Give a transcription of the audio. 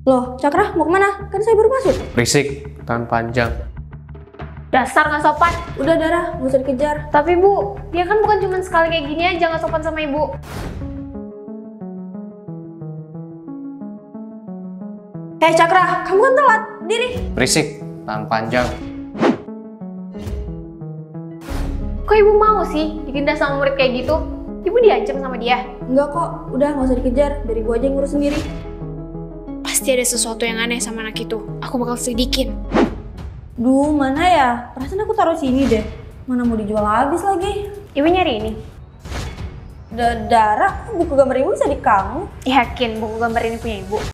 Loh, Cakra mau kemana? Kan saya baru masuk. Berisik, tangan panjang. Dasar nggak sopan. Udah Dara, nggak usah dikejar. Tapi Bu, dia kan bukan cuma sekali kayak gini aja nggak sopan sama Ibu. Hei Cakra, kamu kan telat. Diri. Berisik, tangan panjang. Kok Ibu mau sih ditindas sama murid kayak gitu? Ibu diancam sama dia. Enggak kok, udah nggak usah dikejar. Biar ibu aja yang ngurus sendiri. Pasti ada sesuatu yang aneh sama anak itu. Aku bakal selidikin. Duh, mana ya? Perasaan aku taruh sini deh. Mana mau dijual habis lagi. Ibu nyari ini. Dara, buku gambar ibu bisa di kamu. Yakin buku gambar ini punya Ibu?